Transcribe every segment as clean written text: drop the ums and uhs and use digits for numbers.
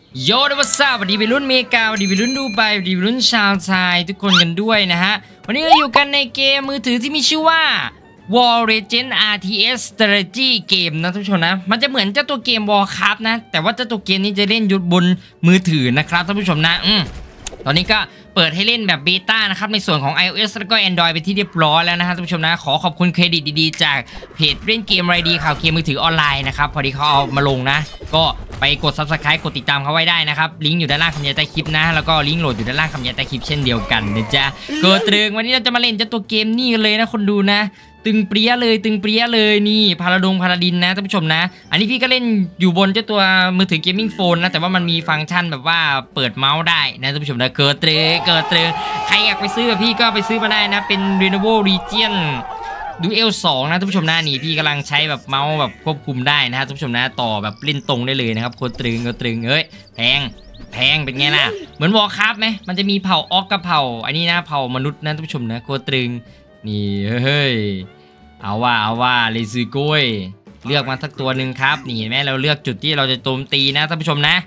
โยนวัสดุดีไปรุ่นเมกาดีไปรุ่นดูไบดีไปรุ่นชาวไทยทุกคนกันด้วยนะฮะวันนี้เราอยู่กันในเกมมือถือที่มีชื่อว่า War Legend RTS Strategy เกมนะท่านผู้ชมนะมันจะเหมือนเจ้าตัวเกม Warcraft นะแต่ว่าเจ้าตัวเกมนี้จะเล่นอยู่บนมือถือนะครับท่านผู้ชมนะตอนนี้ก็เปิดให้เล่นแบบเบต้านะครับในส่วนของ iOS แล้วก็ Android ไปที่เรียบร้อยแล้วนะฮะท่านผู้ชมนะขอขอบคุณเครดิตดีๆจากเพจเล่นเกมไรดีข่าวเกมมือถือออนไลน์นะครับพอดีเขาเอามาลงนะก็ไปกด Subscribe กดติดตามเขาไว้ได้นะครับลิงก์อยู่ด้านล่างคำบรรยายใต้คลิปนะแล้วก็ลิงก์โหลดอยู่ด้านล่างคำบรรยายใต้คลิปเช่นเดียวกันนะจ๊ะเกิดเรื่องวันนี้เราจะมาเล่นเจ้าตัวเกมนี่เลยนะคนดูนะตึงเปรี้ยเลยนี่พาราดินนะท่านผู้ชมนะอันนี้พี่ก็เล่นอยู่บนเจ้าตัวมือถือเกมมิ่งโฟนนะแต่ว่ามันมีฟังก์ชันแบบว่าเปิดเมาส์ได้นะท่านผู้ชมนะเกิดเรื่องใครอยากไปซื้อแบบพี่ก็ไปซื้อมาได้นะเป็น Lenovo Legion Duel 2นะท่านผู้ชมนะนี่พี่กำลังใช้แบบเมาส์แบบควบคุมได้นะท่านผู้ชมนะต่อแบบเล่นตรงได้เลยนะครับโคตรตรึงเอ้ยแพงเป็นไงล่ะเหมือน Warcraft ไหมมันจะมีเผ่าออกกับเผ่าอันนี้นะเผ่ามนุษย์นะท่านผู้ชมนะโคตรตรึงนี่เฮ้ยเอาว่าเลซิโก้ยเลือกมาสักตัวหนึ่งครับนี่เห็นไหมเราเลือกจุดที่เราจะโจมตีนะท่านผู้ชมนะ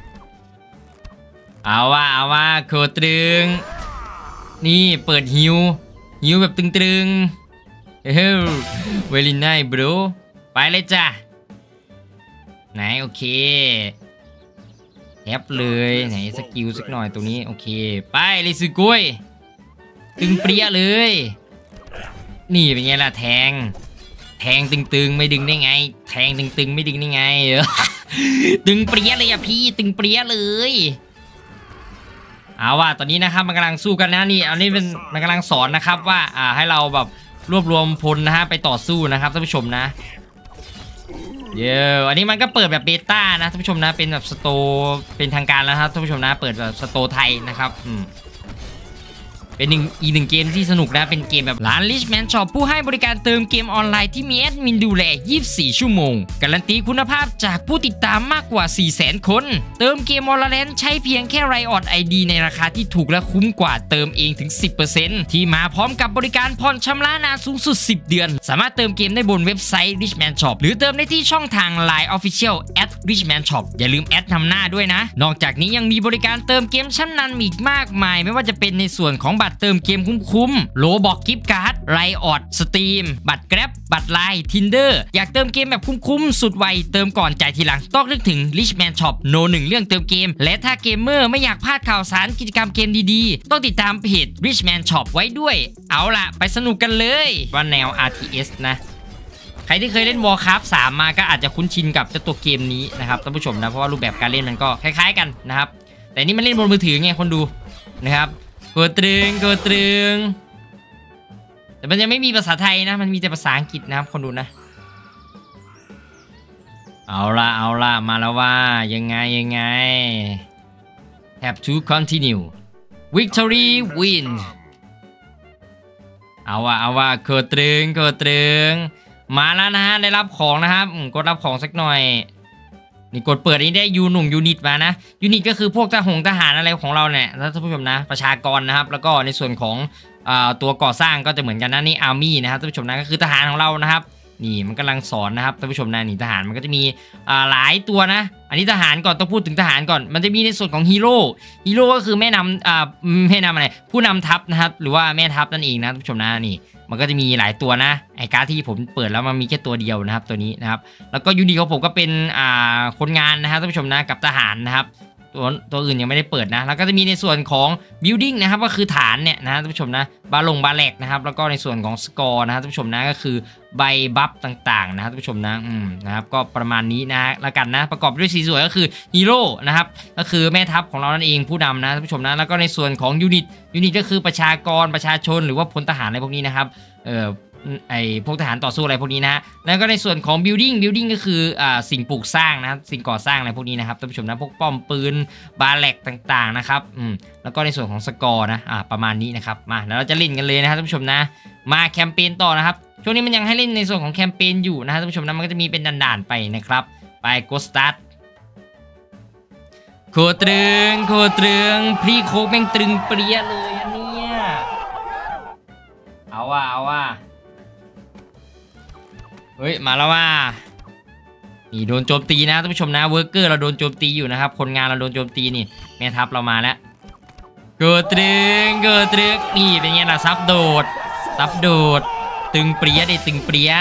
เอาว่าโคตรตึงนี่เปิดฮิวแบบตึงเฮ้ยเวลินไนบรูไปเลยจ้ะไหนโอเคแทบเลยไหนสกิลสักหน่อยตรงนี้โอเคไปเลซิโก้ยตึงเปรี้ยเลยนี่เป็นไงล่ะแทงตึงไม่ดึงได้ไงแทงตึงไม่ดึงได้ไงตึงเปรี้ยเลยอะพี่ตึงเปรี้ยเลยเอาว่าตอนนี้นะครับมันกำลังสู้กันนะนี่อันนี้เป็นมันกำลังสอนนะครับว่าให้เราแบบรวบรวมพลนะฮะไปต่อสู้นะครับท่านผู้ชมนะอันนี้มันก็เปิดแบบเบต้านะท่านผู้ชมนะเป็นแบบสโตร์เป็นทางการแล้วครับท่านผู้ชมนะเปิดแบบสโตร์ไทยนะครับเป็นอีกหนึ่งเกมที่สนุกนะเป็นเกมแบบร้าน Richman Shop ผู้ให้บริการเติมเกมออนไลน์ที่มีแอดมินดูแล 24 ชั่วโมงการันตีคุณภาพจากผู้ติดตามมากกว่า 400,000 คนเติมเกม Valorant ใช้เพียงแค่ Riot ID ในราคาที่ถูกและคุ้มกว่าเติมเองถึง 10% ที่มาพร้อมกับบริการผ่อนชำระนานสูงสุด 10 เดือนสามารถเติมเกมได้บนเว็บไซต์ Richman Shop หรือเติมได้ที่ช่องทาง Line Official @Richman Shop อย่าลืมแอดนำหน้าด้วยนะนอกจากนี้ยังมีบริการเติมเกมชั้นนำอีกมากมายไม่ว่าจะเป็นในส่วนของบัตรเติมเกมคุ้มโลบอกกิฟต์การ์ดไรออดสตรีมบัตรแกร็บบัตรไลน์ทินเดอร์อยากเติมเกมแบบคุ้มสุดไวเติมก่อนจ่ายทีหลังต้องนึกถึง Richman Shop โน1เรื่องเติมเกมและถ้าเกมเมอร์ไม่อยากพลาดข่าวสารกิจกรรมเกมดีๆต้องติดตามเพจ Richman Shop ไว้ด้วยเอาล่ะไปสนุกกันเลยว่าแนว RTS นะใครที่เคยเล่น Warcraft 3 มาก็อาจจะคุ้นชินกับเจ้าตัวเกมนี้นะครับท่านผู้ชมนะเพราะว่ารูปแบบการเล่นมันก็คล้ายๆกันนะครับแต่นี่มันเล่นบนมือถือไงคนดูนะครับโกตรึงแต่มันยังไม่มีภาษาไทยนะมันมีแต่ภาษาอังกฤษนะครับคนดูนะเอาล่ะมาแล้วว่ายังไง Have to continue Victory win เอาว่าโกตรึงมาแล้วนะฮะได้รับของนะครับกดรับของสักหน่อยนี่กดเปิดนี้ได้ยูนิตมานะยูนิตก็คือพวกทหารอะไรของเราเนี่ยท่านผู้ชมนะประชากรนะครับแล้วก็ในส่วนของตัวก่อสร้างก็จะเหมือนกันนะนี่อาร์มี่นะครับท่านผู้ชมนะก็คือทหารของเรานะครับนี่มันกำลังสอนนะครับท่านผู้ชมนะนี่ทหารมันก็จะมีหลายตัวนะอันนี้ทหารก่อนต้องพูดถึงทหารก่อนมันจะมีในส่วนของฮีโร่ก็คือแม่นำอะไรผู้นำทัพนะครับหรือว่าแม่ทัพนั่นเองนะท่านผู้ชมนะนี่มันก็จะมีหลายตัวนะไอ้การ์ดที่ผมเปิดแล้วมันมีแค่ตัวเดียวนะครับตัวนี้นะครับแล้วก็ยูนิตของผมก็เป็นคนงานนะครับท่านผู้ชมนะกับทหารนะครับตัวอื่นยังไม่ได้เปิดนะแล้วก็จะมีในส่วนของ building นะครับก็คือฐานเนี่ยนะท่านผู้ชมนะบาแหลกนะครับแล้วก็ในส่วนของสกอร์นะครับท่านผู้ชมนะก็คือใบบัฟต่างๆนะครับท่านผู้ชมนะนะครับก็ประมาณนี้นะแล้วกันนะประกอบด้วยสีสวยก็คือฮีโร่นะครับก็คือแม่ทัพของเรานั่นเองผู้นำนะท่านผู้ชมนะแล้วก็ในส่วนของยูนิตก็คือประชาชนหรือว่าพลทหารอะไรพวกนี้นะครับไอพวกทหารต่อสู้อะไรพวกนี้นะแล้วก็ในส่วนของ building ก็คือสิ่งปลูกสร้างนะสิ่งก่อสร้างอะไรพวกนี้นะครับท่านผู้ชมนะพวกป้อมปืนบาแลกต่างๆนะครับแล้วก็ในส่วนของสกอร์นะประมาณนี้นะครับมาแล้วเราจะเล่นกันเลยนะครับท่านผู้ชมนะมาแคมเปญต่อนะครับช่วงนี้มันยังให้เล่นในส่วนของแคมเปญอยู่นะครับท่านผู้ชมนะมันก็จะมีเป็นด่านๆไปนะครับไป go start โคตรตึงพรีโคแม่งตึงเปรี้ยเลยอันเนี้ยเอาว่าเฮ้ยมาแล้วว่านี่โดนโจมตีนะท่านผู้ชมนะเวิร์กเกอร์เราโดนโจมตีอยู่นะครับคนงานเราโดนโจมตีนี่แม่ทัพเรามาแล้วเกิดตรึงนี่เป็นไงล่ะซับโดดตึงเปรี้ยดิตึงเปรี้ย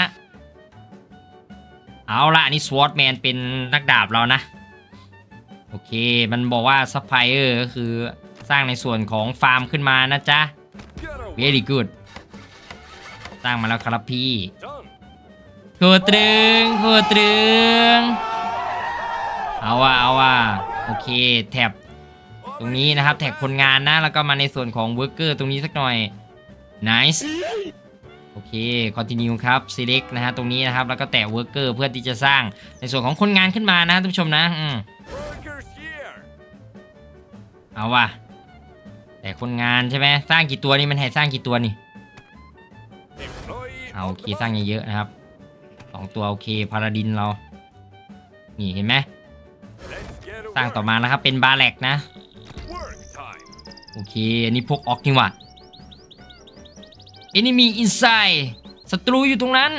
เอาละนี่สวอตแมนเป็นนักดาบเรานะโอเคมันบอกว่าซัพพลายเออร์ก็คือสร้างในส่วนของฟาร์มขึ้นมานะจ๊ะ very good สร้างมาแล้วครับพี่เกิดตรึงเอาว่ะโอเคแท็บตรงนี้นะครับแท็กคนงานนะแล้วก็มาในส่วนของเวิร์กเกอร์ตรงนี้สักหน่อย nice โอเค continue ครับ select นะฮะตรงนี้นะครับแล้วก็แตะ worker เพื่อที่จะสร้างในส่วนของคนงานขึ้นมานะท่านผู้ชมนะเอาว่ะแต่คนงานใช่ไหมสร้างกี่ตัวนี่มันให้สร้างกี่ตัวนี่เอาโอเคสร้างเยอะๆนะครับ2ตัวโอเคพาราดินเรานี่เห็นไหมสร้างต่อมานะครับเป็นบาแลกนะโอเคอันนี้พวกออกนี่ว่ะenemy inside ศัตรูอยู่ตรงนั้น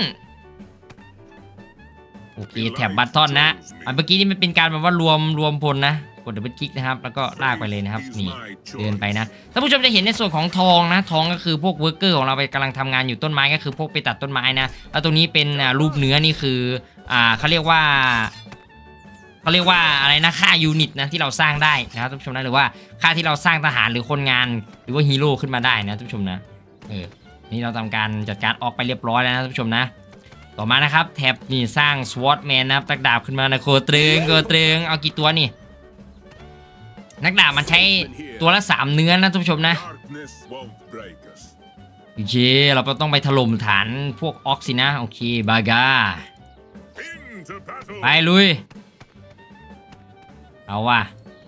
โอเคแถบบัตทอนนะอันเมื่อกี้นี่มันเป็นการแบบว่ารวมพลนะกดดับเบิลคลิกนะครับแล้วก็ลากไปเลยนะครับนี่เดินไปนะท่านผู้ชมจะเห็นในส่วนของทองนะทองก็คือพวกเวิร์กเกอร์ของเราไปกำลังทำงานอยู่ต้นไม้ก็คือพวกไปตัดต้นไม้นะแล้วตรงนี้เป็นรูปเนื้อนี่คือเขาเรียกว่าอะไรนะค่ายูนิตนะที่เราสร้างได้นะครับท่านผู้ชมนะหรือว่าค่าที่เราสร้างทหารหรือคนงานหรือว่าฮีโร่ขึ้นมาได้นะท่านผู้ชมนะนี่เราทำการจัดการออกไปเรียบร้อยแล้วนะท่านผู้ชมนะต่อมานะครับแท็บนี่สร้างสวอตแมนนะครับนักดาบขึ้นมานะโคตรึงเอากี่ตัวนี่นักดาบมันใช้ตัวละ3เนื้อนะท่านผู้ชมนะโอเคเราต้องไปถล่มฐานพวกออกสินะโอเคบากาไปลุยเอาว่ะ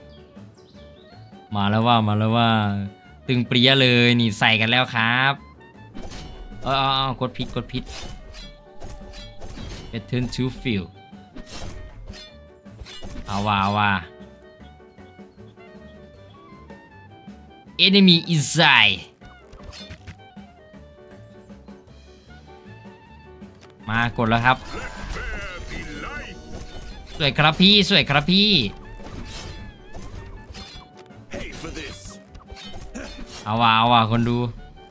มาแล้วว่าตึงเปรี้ยเลยนี่ใส่กันแล้วครับกดพิษ Return to field เอาว่ะ enemy inside มากดแล้วครับสวยครับพี่เอาว่ะคนดู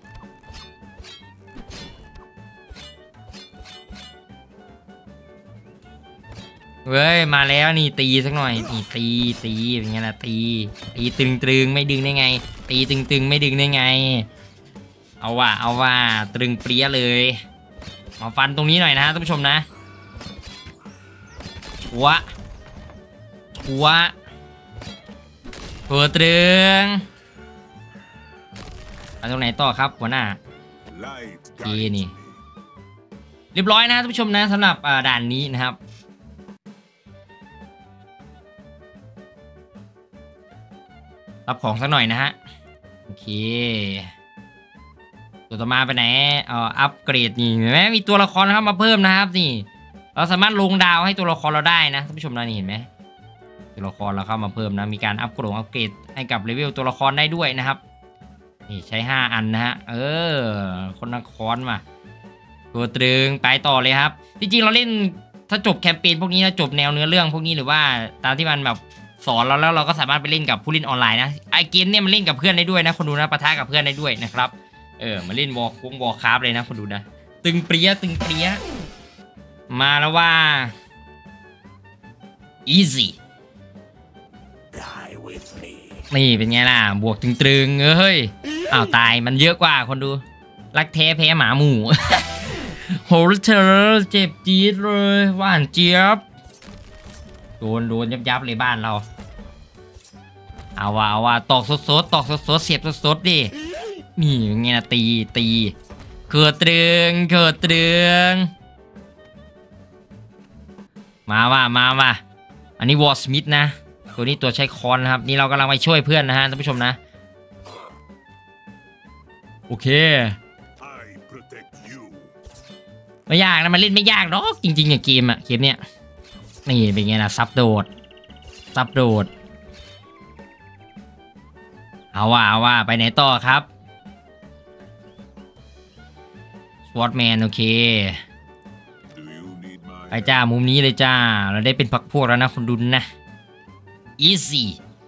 เว้ยมาแล้วนี่ตีสักหน่อยนี่ตีเป็นไงล่ะตีตึงไม่ดึงได้ไงตีตึงไม่ดึงได้ไงเอาว่ะตึงเปรี้ยเลยมาฟันตรงนี้หน่อยนะท่านผู้ชมนะชัวเปิดตึงตรงไหนต่อครับหัวหน้านี่เรียบร้อยนะท่านผู้ชมนะสำหรับด่านนี้นะครับรับของสักหน่อยนะฮะโอเคตัวต่อมาไปไหนอัปเกรดนี่เห็นไหมมีตัวละครเข้ามาเพิ่มนะครับนี่เราสามารถลงดาวให้ตัวละครเราได้นะท่านผู้ชมนะนี่เห็นไหมตัวละครเราเข้ามาเพิ่มนะมีการอัปเกรดให้กับเลเวลตัวละครได้ด้วยนะครับนี่ใช้5อันนะฮะคนนักคอนมาตัวตรึงไปต่อเลยครับจริงๆเราเล่นถ้าจบแคมเปญพวกนี้นะจบแนวเนื้อเรื่องพวกนี้หรือว่าตามที่มันแบบสอนเราแล้วเราก็สามารถไปเล่นกับผู้เล่นออนไลน์นะไอเกมเนี่ยมันเล่นกับเพื่อนได้ด้วยนะคนดูนะปะทะกับเพื่อนได้ด้วยนะครับมาเล่นวอลคราฟเลยนะคนดูนะตึงเปรี้ยมาแล้วว่า easy นี่เป็นไงล่ะบวกตึงเฮ้ยอ้าวตายมันเยอะกว่าคนดูรักแท้แพ้หมาหมู่ โหเธอเจ็บจี๊ดเลยหวานเจี๊ยบโดนยับเลยบ้านเราเอาว่ะตอกสดเสียบสดดินี่ไงนะตีเกิดตรึงมาว่ะอันนี้วอลสมิธนะตัวนี้ตัวใช้คอนนะครับนี่เรากำลังไปช่วยเพื่อนนะฮะท่านผู้ชมนะโอเคไม่ยากนะมันเล่นไม่ยากหรอกจริงๆอย่างเกมเนี้ยนี่เป็นไงนะซับโดดเอาว่ะไปไหนต่อครับสวอตแมนโอเคไปจ้ามุมนี้เลยจ้าเราได้เป็นพักพวกแล้วนะคนดูนะ easy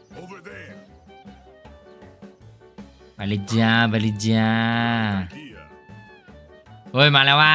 ไปเลยจ้าไปเลยจ้าเฮ้ยมาแล้วว่า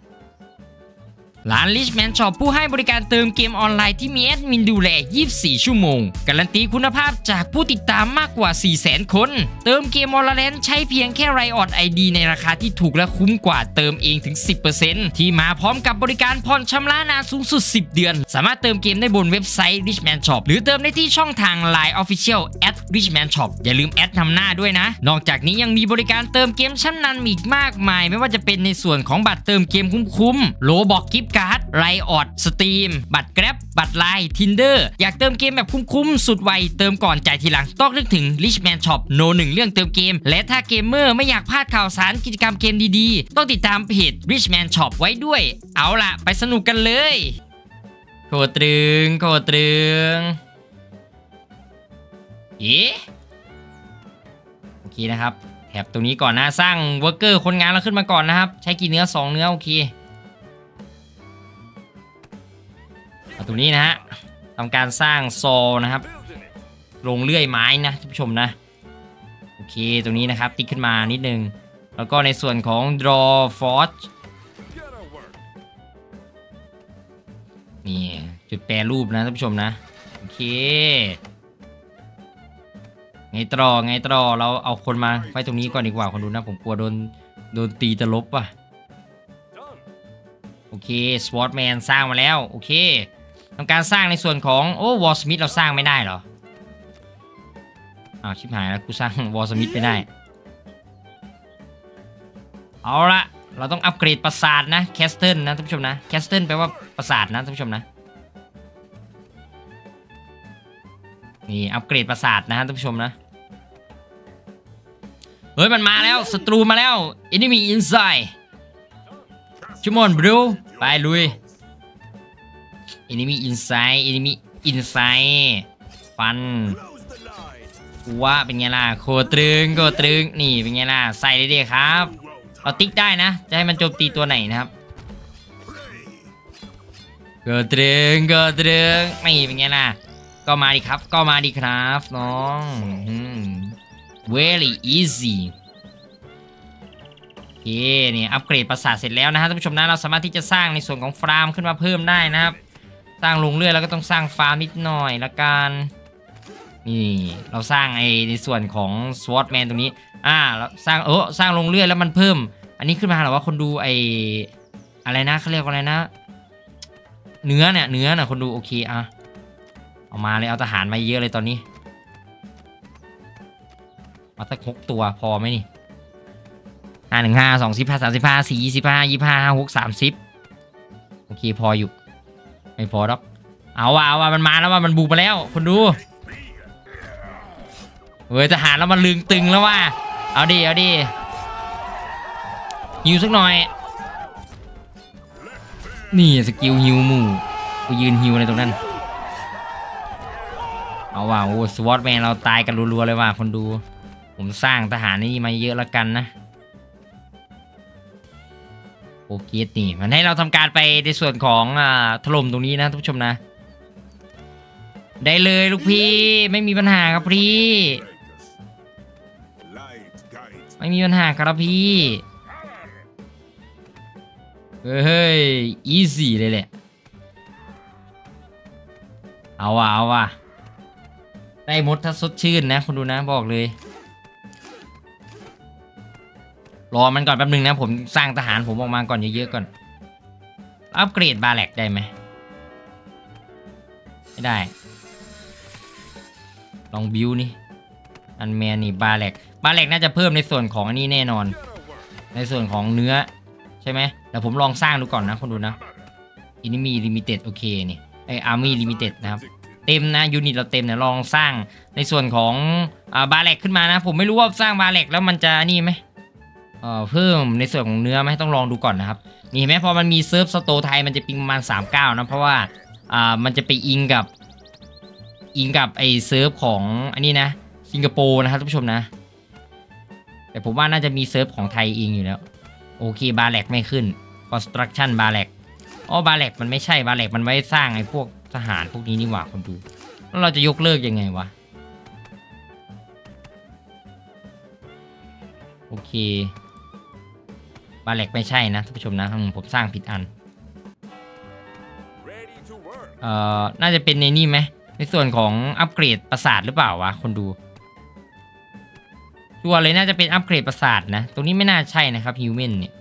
ร้าน Richman Shop ผู้ให้บริการเติมเกมออนไลน์ที่มีแอดมินดูแล 24 ชั่วโมงการันตีคุณภาพจากผู้ติดตามมากกว่า 400,000 คนเติมเกม Valorant ใช้เพียงแค่ Riot ID ในราคาที่ถูกและคุ้มกว่าเติมเองถึง 10% ที่มาพร้อมกับบริการผ่อนชำระนานสูงสุด 10 เดือนสามารถเติมเกมได้บนเว็บไซต์ Richman Shop หรือเติมได้ที่ช่องทาง Line Official @Richman Shop อย่าลืมแอดนำหน้าด้วยนะนอกจากนี้ยังมีบริการเติมเกมชั้นนำอีกมากมายไม่ว่าจะเป็นในส่วนของบัตรเติมเกมคุ้มๆโลบอกกิฟต์การ์ดไรออดสตรีมบัตรแกร็บบัตรไลน์ Tinder อยากเติมเกมแบบคุ้มๆสุดไวเติมก่อนจ่ายทีหลังต้องนึกถึง Richman Shop โน1เรื่องเติมเกมและถ้าเกมเมอร์ไม่อยากพลาดข่าวสารกิจกรรมเกมดีๆต้องติดตามเพจ Richman Shop ไว้ด้วยเอาล่ะไปสนุกกันเลยโคตรตรึงโอเคนะครับแถบตรงนี้ก่อนนะสร้างเวิร์กเกอร์คนงานเราขึ้นมาก่อนนะครับใช้กี่เนื้อ2เนื้อโอเคตรงนี้นะฮะทำการสร้างโซนะครับลงเลื่อยไม้นะท่านผู้ชมนะโอเคตรงนี้นะครับติ๊กขึ้นมานิดนึงแล้วก็ในส่วนของ draw forge นี่จุดแปรรูปนะท่านผู้ชมนะโอเคไงต่อเราเอาคนมาไว้ตรงนี้ก่อนดีกว่าคนดูนะผมกลัวโดนตีตลบว่ะโอเคสวอตแมนสร้างมาแล้วโอเคทำการสร้างในส่วนของวอลสมิธเราสร้างไม่ได้เหรอชิบหายแล้วกูสร้างวอลสมิธไม่ได้เอาละเราต้องอัปเกรดปราสาทนะแคสเทิลนะท่านผู้ชมนะแคสเทิลแปลว่าปราสาทนะท่านผู้ชมนะนี่อัปเกรดปราสาทนะท่านผู้ชมนะเฮ้ยมันมาแล้วศัตรูมาแล้ว enemy inside come on bro ไปลุยenemy inside ฟันว่าเป็นไงล่ะโคตรตรึงนี่เป็นไงล่ะใส่เลยดิครับเราติ๊กได้นะจะให้มันโจมตีตัวไหนนะครับโคตรตรึงนี่เป็นไงล่ะก็มาดิครับน้อง very easy โอเคนี่อัปเกรดปราสาทเสร็จแล้วนะฮะท่านผู้ชมนะเราสามารถที่จะสร้างในส่วนของฟาร์มขึ้นมาเพิ่มได้นะครับสร้างลงเรื่อยแล้วก็ต้องสร้างฟาร์มนิดหน่อยละกันนี่เราสร้างในส่วนของสวอตแมนตรงนี้เราสร้างลงเรื่อยแล้วมันเพิ่มอันนี้ขึ้นมาหรอว่าคนดูอะไรนะเขาเรียกว่าอะไรนะเนื้อน่ะคนดูโอเคเอามาเลยเอาทหารมาเยอะเลยตอนนี้มาสัก6 ตัวพอไหมนี่5 1 5 2 15 35 4 25 25 5 6 30โอเคพออยู่ไม่พอหรอกเอาว่ามันมาแล้วว่ามันบุกมาแล้วคนดูเฮ้ยทหารแล้วมันลึงตึงแล้วว่าเอาดิฮิวสักหน่อยนี่สกิลฮิวหมู่ไปยืนฮิวอะไรตรงนั้นเอาว่าสวอตแมนเราตายกันรัวๆเลยว่าคนดูผมสร้างทหารนี่มาเยอะแล้วกันนะโอเคนี่มันให้เราทำการไปในส่วนของถล่มตรงนี้นะท่านผู้ชมนะได้เลยลูกพี่ไม่มีปัญหาครับพี่ไม่มีปัญหาครับพี่เฮ้ย easy เลยแหละเอาว่ะได้มดถ้าสดชื่นนะคุณดูนะบอกเลยรอมันก่อนแป๊บนึงนะผมสร้างทหารผมออกมาก่อนเยอะๆก่อนอัปเกรดบาแลกได้ไหมไม่ได้ลองบิวนี่อันแมนนี่บาแลกน่าจะเพิ่มในส่วนของอันนี้แน่นอนในส่วนของเนื้อใช่ไหมเดี๋ยวผมลองสร้างดูก่อนนะคุณดูนะ enemy limited โอเคนี่army limited นะครับเต็มนะยูนิตเราเต็มเนี่ยลองสร้างในส่วนของบาแลกขึ้นมานะผมไม่รู้ว่าสร้างบาแลกแล้วมันจะนี่ไหมเพิ่มในส่วนของเนื้อไหมต้องลองดูก่อนนะครับนี่เห็นไหมพอมันมีเซิร์ฟสโตไทยมันจะปิงประมาณ39นะเพราะว่ามันจะไปอิงกับไอเซิร์ฟของอันนี้นะสิงคโปร์นะครับท่านผู้ชมนะแต่ผมว่าน่าจะมีเซิร์ฟของไทยอิงอยู่แล้วโอเคบาแลกไม่ขึ้น construction บาแลกอ๋อบาเล็กมันไม่ใช่บาเล็กมันไว้สร้างไอ้พวกทหารพวกนี้นี่หว่าคนดูแล้วเราจะยกเลิกยังไงวะโอเคบาเล็กไม่ใช่นะท่านผู้ชมนะผมสร้างผิดอันน่าจะเป็นในนี่ไหมในส่วนของอัปเกรดปราสาทหรือเปล่าวะคนดูชัวร์เลยน่าจะเป็นอัปเกรดปราสาทนะตรงนี้ไม่น่าใช่นะครับฮิวแมนเนี่ย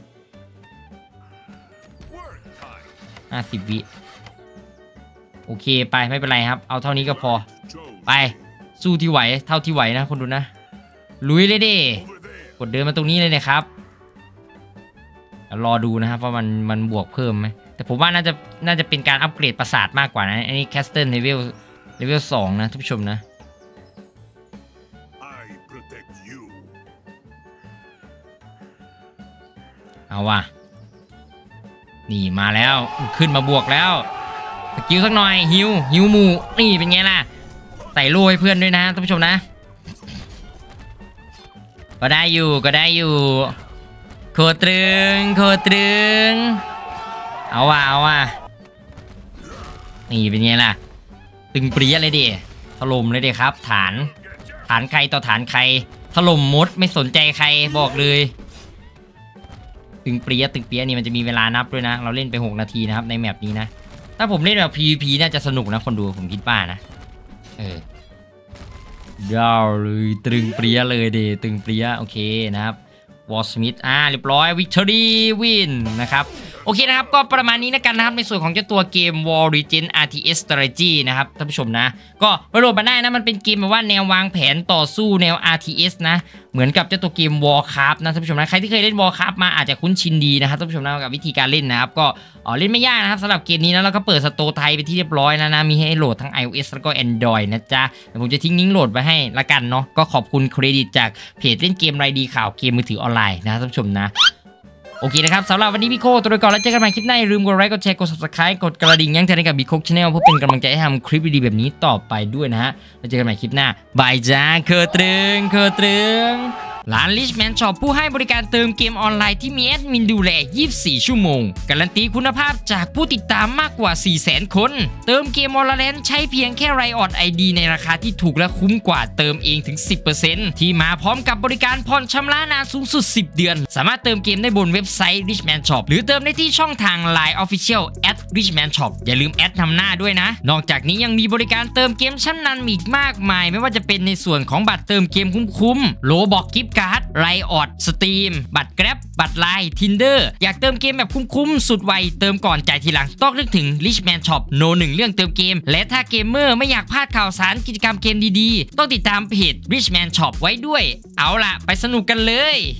50 วิโอเคไปไม่เป็นไรครับเอาเท่านี้ก็พอไปสู้ที่ไหวเท่าที่ไหวนะคนดูนะลุยเลยดิกดเดินมาตรงนี้เลยนะครับรอดูนะครับว่ามันบวกเพิ่มไหมแต่ผมว่าน่าจะเป็นการอัปเกรดปราสาทมากกว่านะอันนี้แคสเทิลเลเวล2นะท่านผู้ชมนะเอาว่ะนี่มาแล้วขึ้นมาบวกแล้วสกิลสักหน่อยฮิวหมูนี่เป็นไงล่ะใส่โล่ให้เพื่อนด้วยนะท่านผู้ชมนะก็ได้อยู่โคตรึงเอาว่ะนี่เป็นไงล่ะตึงเปรี้ยเลยดิถล่มเลยดิครับฐานใครต่อฐานใครถล่มมดไม่สนใจใครบอกเลยตึงเปรี้ยนี่มันจะมีเวลานับด้วยนะเราเล่นไป6 นาทีนะครับในแมปนี้นะถ้าผมเล่นแบบ PVP น่าจะสนุกนะคนดูผมคิดว่านะยาวเลยตึงเปรี้ยเลยดิตึงเปรี้ยโอเคนะครับวอลสมิธเรียบร้อยวิกตอรี่วินนะครับโอเคนะครับก็ประมาณนี้นะกันนะครับในส่วนของเจ้าตัวเกม War Legend RTS Strategy นะครับท่านผู้ชมนะก็ไปโหลดมาได้นะมันเป็นเกมแบบว่าแนววางแผนต่อสู้แนว RTS นะเหมือนกับเจ้าตัวเกม Warcraft นะท่านผู้ชมนะใครที่เคยเล่น Warcraft มาอาจจะคุ้นชินดีนะครับท่านผู้ชมนะกับวิธีการเล่นนะครับก็เล่นไม่ยากนะครับสำหรับเกมนี้นะแล้วก็เปิดสโตร์ไทยไปที่เรียบร้อยแล้วนะมีให้โหลดทั้ง iOS แล้วก็ Android นะจ๊ะเดี๋ยวผมจะทิ้งลิงก์โหลดไว้ให้ละกันเนาะก็ขอบคุณเครดิตจากเพจเล่นเกมไรดีข่าวเกมมือถือออนไลน์นะท่านผู้ชมนะโอเคนะครับสำหรับวันนี้พี่โคตัวไปก่อนแล้วเจอกันใหม่คลิปหน้าอย่าลืมกดไลค์กดแชร์กด subscribe กดกระดิ่งยั้งเตือนกับบิ๊กโคชแนลเพื่อเป็นกำลังใจให้ทำคลิปดีๆแบบนี้ต่อไปด้วยนะฮะแล้วเจอกันใหม่คลิปหน้าบายจ้าเคอตรึงร้าน Richman Shop ผู้ให้บริการเติมเกมออนไลน์ที่มีแอดมินดูแล 24 ชั่วโมงการันตีคุณภาพจากผู้ติดตามมากกว่า 400,000 คนเติมเกม Valorant ใช้เพียงแค่ Riot ID ในราคาที่ถูกและคุ้มกว่าเติมเองถึง 10% ที่มาพร้อมกับบริการผ่อนชำระนานสูงสุด 10 เดือนสามารถเติมเกมได้บนเว็บไซต์ Richman Shop หรือเติมได้ที่ช่องทาง Line Official @Richman Shop อย่าลืมแอดนำหน้าด้วยนะนอกจากนี้ยังมีบริการเติมเกมชั้นนำอีกมากมายไม่ว่าจะเป็นในส่วนของบัตรเติมเกมคุ้มๆโลบอกกิฟต์การ์ดไรออดสตรีมบัตรแกร็บบัตรไลน์ Tinder อยากเติมเกมแบบคุ้มๆสุดไวเติมก่อนจ่ายทีหลังต้องนึกถึง Richman Shop โน1เรื่องเติมเกมและถ้าเกมเมอร์ไม่อยากพลาดข่าวสารกิจกรรมเกมดีๆต้องติดตามเพจ Richman Shop ไว้ด้วยเอาล่ะไปสนุกกันเลย